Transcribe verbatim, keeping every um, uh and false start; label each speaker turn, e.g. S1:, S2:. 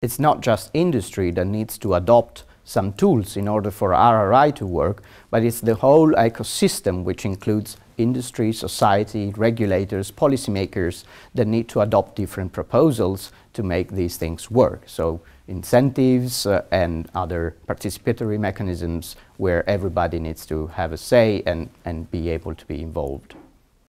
S1: it's not just industry that needs to adopt some tools in order for R R I to work, but it's the whole ecosystem, which includes industry, society, regulators, policymakers, that need to adopt different proposals to make these things work. So incentives uh, and other participatory mechanisms where everybody needs to have a say and, and be able to be involved.